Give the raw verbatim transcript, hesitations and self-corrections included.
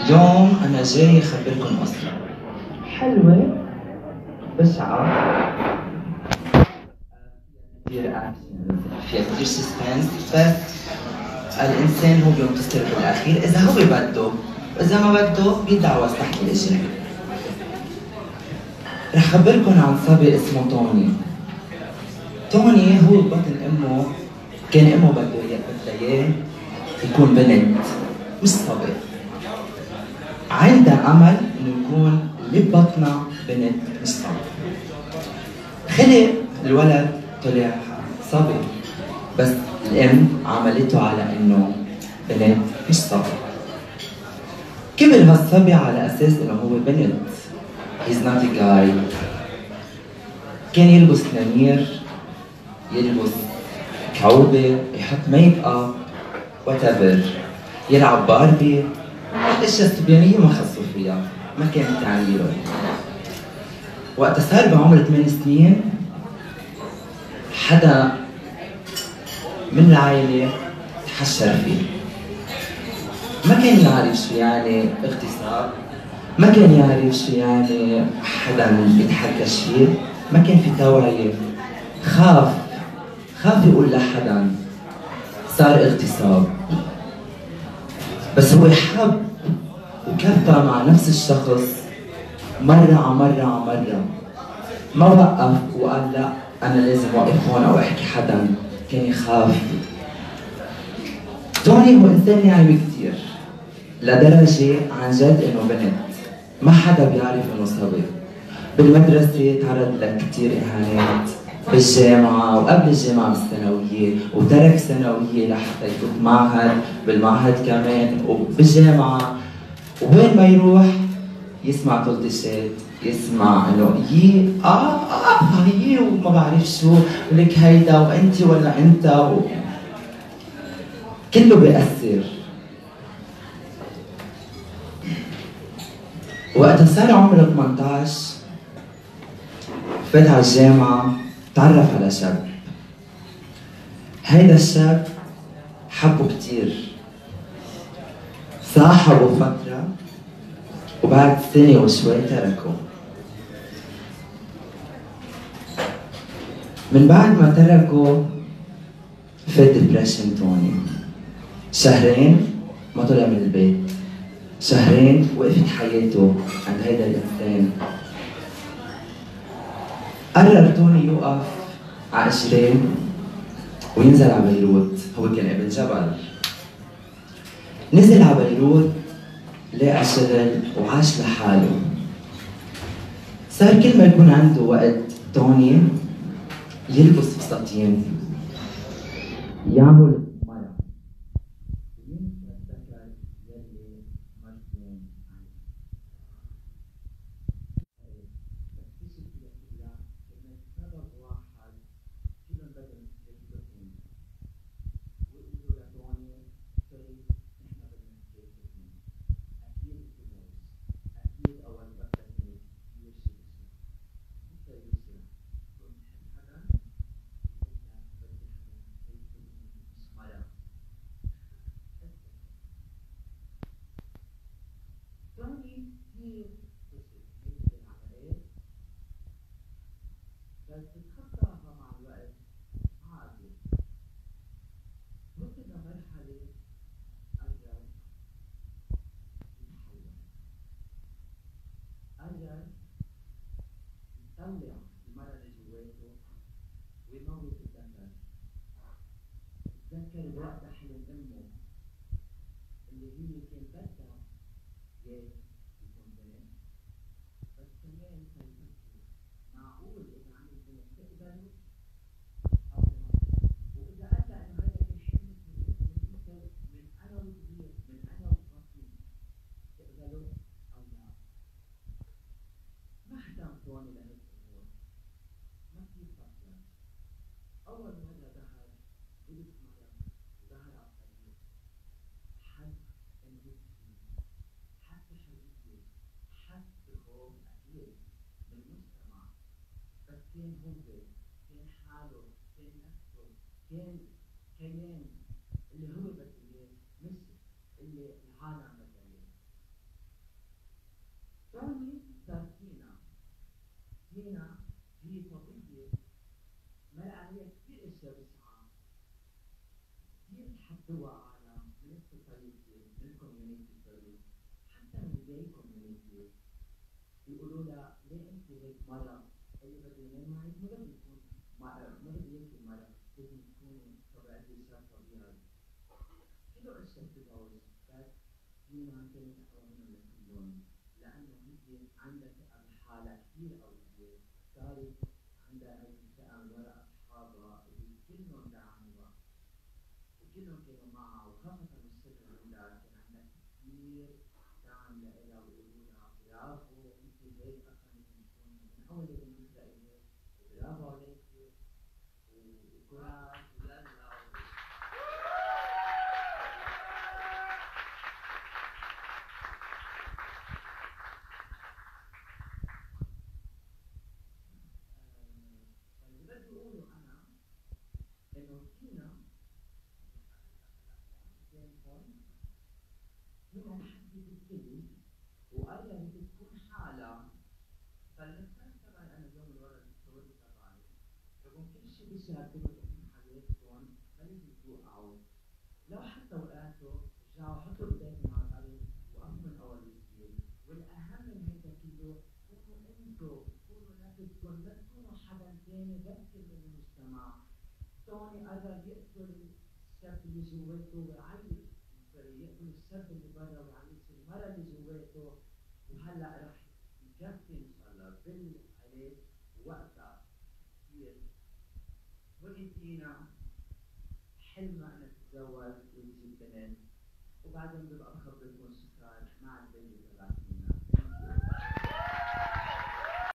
اليوم أنا جاي أخبركم قصة حلوة بشعة كثير أكشن فيها كثير سسبنس، بس الإنسان هو بينتصر بالأخير إذا هو بده، وإذا ما بده بيدعوس تحت الإجرام. رح خبركم عن صبي اسمه توني. توني هو ببطن أمه كان أمه بده إياه يكون بنت مش صبي. عندها أمل إنه يكون اللي ببطنها بنت مش صبي. خلق الولد طلع صبي، بس الأم عملته على إنه بنت مش صبي. كبر هالصبي على أساس إنه هو بنت. He's not a guy. كان يلبس نمير، يلبس كعوبة، يحط ميك اب، whatever. يلعب باربي، الاشياء الصبيانية ما خصوا فيها، ما كانت تعني له. وقت صار بعمر ثمان سنين حدا من العائلة تحشر فيه. ما كان يعرف شو يعني اغتصاب، ما كان يعرف شو يعني حدا يتحكش فيه، ما كان في توعية. خاف خاف يقول لحدا صار اغتصاب، بس هو حب وكفى مع نفس الشخص مرة على مرة على مرة. ما وقف وقال لا أنا لازم أوقف هون أو أحكي حدا، كان يخاف. توني هو إنسان ناعم كتير لدرجة عن جد إنه بنت ما حدا بيعرف إنه صبي. بالمدرسة تعرض لكتير إهانات، بالجامعة وقبل الجامعة بالثانوية، وترك ثانوية لحتى يفوت معهد، بالمعهد كمان وبالجامعة. وين ما يروح يسمع طلطشات، يسمع انه يي اه اه هي وما بعرف شو ولك هيدا وانت ولا انت و... كله بيأثر. وقتها صار عمره ثمانية عشر فات على الجامعة، تعرف على شاب. هيدا الشاب حبه كتير، صاحبه فترة وبعد سنة وشوي تركه. من بعد ما تركه فات ديبرشن توني. شهرين ما طلع من البيت، شهرين وقفت حياته عند هيدا الإنسان. قرر توني يوقف على إجريه وينزل على بيروت. هو كان ابن جبل. نزل على بيروت، لقى شغل وعاش لحاله. صار كل ما يكون عنده وقت توني يلبس فساتين، يعمل مرة، وينسى الذكر يلي مرسوم عليه. بكتشف كلها كمان سبب واحد كلهم بدهم يثبتون ويقولوا لتوني سوري نحن بدنا نثبتون. أكيد الزواج، أكيد أول فترة كانت كثير شيء مثل يوسف. كنت تحب حدا؟ بدي حدا يثبتني مش مرة. توني كثير خشن هيك العملية، بس بتخطاها مع الوقت عادي. وصل لمرحلة قرر يتحول، قرر يطلع المرة اللي جواته ويموت الذكر. تذكر بوقتها حلم امه اللي هي كان بدها اياه يكون بنت، بس كمان كان يفكر معقول اذا عمل بنت تقبله او لا. واذا قال لها انه هذا كان حلم من من انا وصغير، من انا وبطني، تقبله او لا. ما اهتم توني لهيك امور، ما كثير فكر. اول مره ظهر لبس مرة وظهر على الطريق، حس انه حس بحرية، حس بخوف اكيد من المجتمع، بس كان هو، كان حاله، كان نفسه، كان كيان اللي هو بده اياه، مش اللي العالم بدها اياه. دوا عالم من السوسايتي من الكوميونتي سوري حتى من الجاي كوميونتي بيقولوا لها ليه انت هيك مرة اللي بده ينام معك مو بده يكون مرة مو بده يمكن مرة لازم تكوني طبيعتي شاب طبيعي كله اشياء تتجوز بس هي ما كانت اقوى منهم لكلهم لانه هي عندها ثقة بحالها كثير قوية صارت عندها هاي الثقة من وراء اصحابها اللي كلهم دعموها وكلهم كانوا معها وخاصة الست عندها كان عندها كثير دعم لإلها ويقولوا لها برافو انت هيك اصلا لازم تكوني من اول يوم نبدا اليك برافو عليكي وكراج ولا لا فاللي بدي اقوله انا انه فينا هنا حدد الكل وقررت تكون حالها فالمثال تبعي انا اليوم اللي ورا الستوري تبعي رغم كل شيء بيشاركوا في حياتكم ما لازم توقعوا لو حتى وقعتوا رجعوا حطوا ايديكم على الارض وقفوا من اول وجديد والاهم من هذا كله كونوا انتوا كونوا نفسكم لا تكونوا حدا ثاني بذكر من المجتمع توني قرر يقتل الشاب اللي جواته ويعيط يقتل الشاب اللي برا ويعيط المرأة اللي جواته وهلا رح يكفي ان شاء الله بالعلاج وقتها كثير وقت فينا حلمها انها تتزوج وتجيب بنات وبعدين ببقى بخبركم شو صار مع